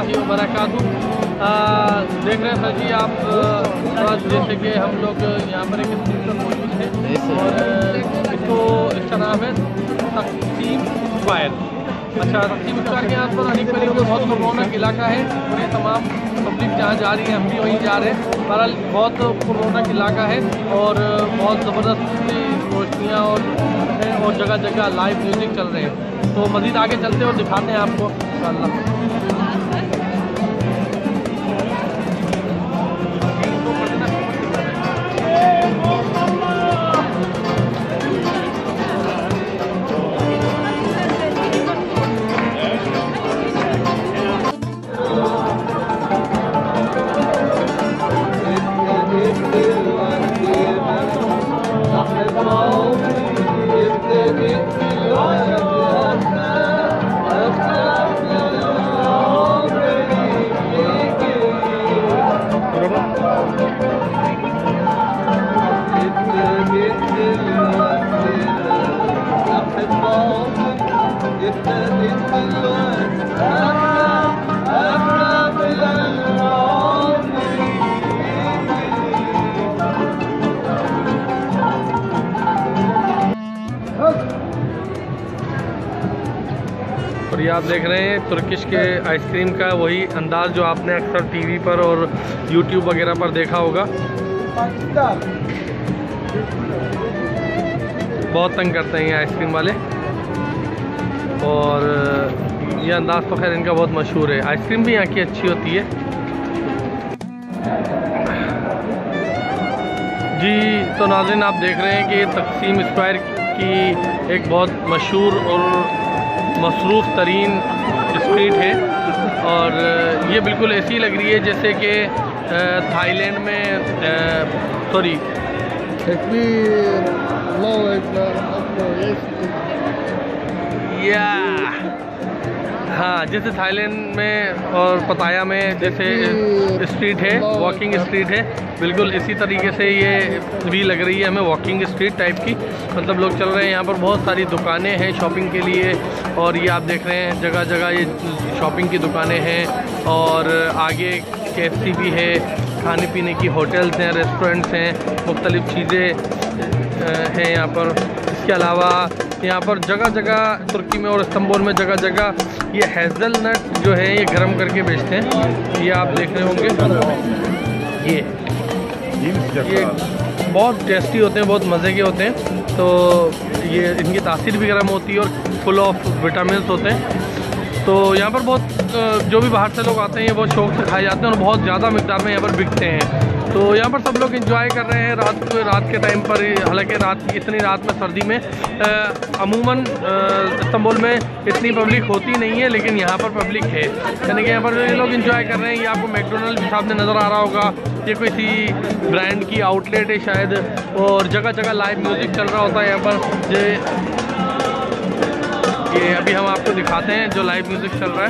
रहमतुल्लाहि व बरकातुहू। देख रहे हैं सर जी आप, जैसे कि हम लोग यहाँ पर एक स्ट्रीट पर मौजूद हैं और इसका नाम है तकसीम स्क्वायर। अच्छा, तकसीम स्क्वायर के यहाँ पर अनेक तरीके में बहुत पुररौनक इलाका है और ये तमाम पब्लिक जहाँ जा रही है हम भी वहीं जा रहे हैं। बहरहाल बहुत पुररौनक इलाका है और बहुत ज़बरदस्त रोशनियाँ और जगह जगह लाइव म्यूज़िक चल रहे हैं। तो मज़ीद आगे चलते हैं और दिखाते हैं आपको इंशाअल्लाह। और ये आप देख रहे हैं तुर्किश के आइसक्रीम का वही अंदाज़ जो आपने अक्सर टीवी पर और यूट्यूब वगैरह पर देखा होगा। बहुत तंग करते हैं ये आइसक्रीम वाले और ये अंदाज़ तो खैर इनका बहुत मशहूर है। आइसक्रीम भी यहाँ की अच्छी होती है जी। तो नाज़रीन आप देख रहे हैं कि तकसीम स्क्वायर की एक बहुत मशहूर और मसरूफ़ तरीन स्ट्रीट है और ये बिल्कुल ऐसी लग रही है जैसे कि थाईलैंड में सॉरी या हाँ, जैसे थाईलैंड में और पताया में जैसे स्ट्रीट है, वॉकिंग स्ट्रीट है, बिल्कुल इसी तरीके से ये भी लग रही है हमें वॉकिंग स्ट्रीट टाइप की। मतलब लोग चल रहे हैं, यहाँ पर बहुत सारी दुकानें हैं शॉपिंग के लिए और ये आप देख रहे हैं जगह जगह ये शॉपिंग की दुकानें हैं और आगे KFC भी है, खाने पीने की होटल्स हैं, रेस्टोरेंट्स हैं, मुख्तलिफ़ चीज़ें हैं यहाँ पर। इसके अलावा यहाँ पर जगह जगह तुर्की में और इस्तांबुल में जगह जगह ये हेज़लनट जो है ये गर्म करके बेचते हैं। ये आप देख रहे होंगे, ये बहुत टेस्टी होते हैं, बहुत मज़े के होते हैं। तो ये इनकी तासीर भी गर्म होती है और फुल ऑफ विटामिन्स होते हैं। तो यहाँ पर बहुत जो भी बाहर से लोग आते हैं ये बहुत शौक़ से खाए जाते हैं और बहुत ज़्यादा मिक़दार में यहाँ पर बिकते हैं। तो यहाँ पर सब लोग एंजॉय कर रहे हैं रात के टाइम पर। हालांकि इतनी रात में सर्दी में अमूमन इस्तांबुल में इतनी पब्लिक होती नहीं है, लेकिन यहाँ पर पब्लिक है, यानी कि यहाँ पर ये लोग एंजॉय कर रहे हैं। ये आपको मैकडोनल्ड भी सामने नज़र आ रहा होगा, ये किसी ब्रांड की आउटलेट है शायद और जगह जगह लाइव म्यूज़िक चल रहा होता है यहाँ पर। ये अभी हम आपको दिखाते हैं जो लाइव म्यूज़िक चल रहा है।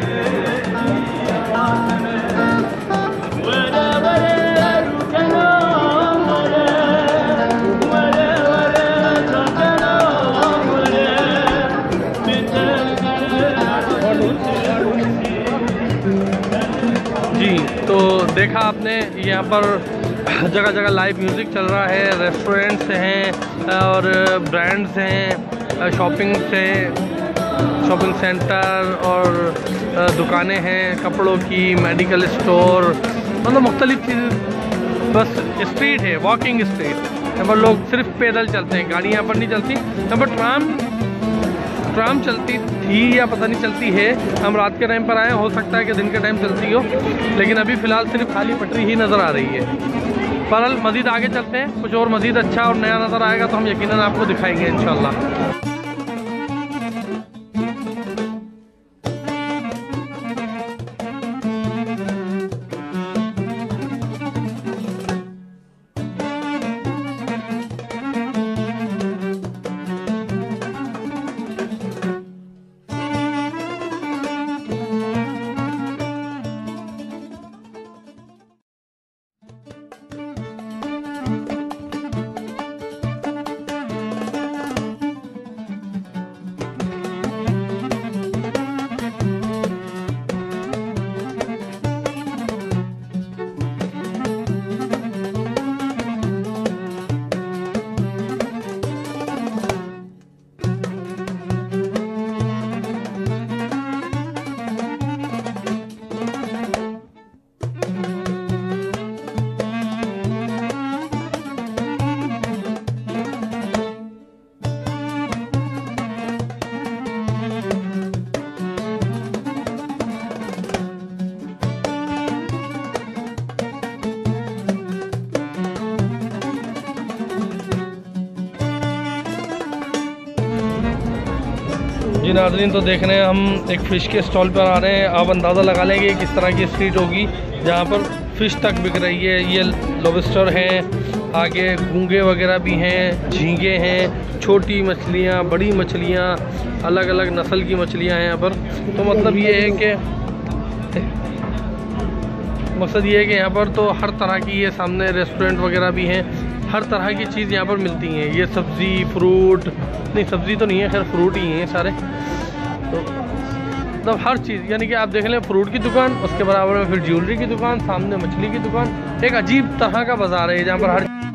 जी, तो देखा आपने यहाँ पर जगह जगह लाइव म्यूज़िक चल रहा है, रेस्टोरेंट्स हैं और ब्रांड्स हैं, शॉपिंग सेंटर और दुकानें हैं कपड़ों की, मेडिकल स्टोर, मतलब मुख्तलिफ़ चीज़। बस स्ट्रीट है, वॉकिंग स्ट्रीट। यहाँ पर लोग सिर्फ पैदल चलते हैं, गाड़ी यहाँ पर नहीं चलती। यहाँ पर ट्राम चलती थी या पता नहीं चलती है, हम रात के टाइम पर आए, हो सकता है कि दिन के टाइम चलती हो, लेकिन अभी फ़िलहाल सिर्फ खाली पटरी ही नज़र आ रही है। बहरहाल मज़ीद आगे चलते हैं, कुछ और मज़ीद अच्छा और नया नज़र आएगा तो हम यकीनन आपको दिखाएंगे इंशाअल्लाह। जी नाज़रीन, तो देख रहे हैं हम एक फ़िश के स्टॉल पर आ रहे हैं। आप अंदाज़ा लगा लेंगे किस तरह की स्ट्रीट होगी जहाँ पर फ़िश तक बिक रही है। ये लॉबस्टर हैं, आगे घूंगे वगैरह भी हैं, झींगे हैं, छोटी मछलियाँ, बड़ी मछलियाँ, अलग अलग नस्ल की मछलियाँ हैं यहाँ पर। तो मतलब ये है कि मकसद ये है कि यहाँ पर तो हर तरह की, ये सामने रेस्टोरेंट वगैरह भी हैं, हर तरह की चीज़ यहाँ पर मिलती हैं। ये सब्ज़ी, फ्रूट, नहीं सब्ज़ी तो नहीं है, खैर फ्रूट ही हैं सारे। तो मतलब हर चीज़, यानी कि आप देख लें फ्रूट की दुकान, उसके बराबर में फिर ज्वेलरी की दुकान, सामने मछली की दुकान। एक अजीब तरह का बाज़ार है जहाँ पर हर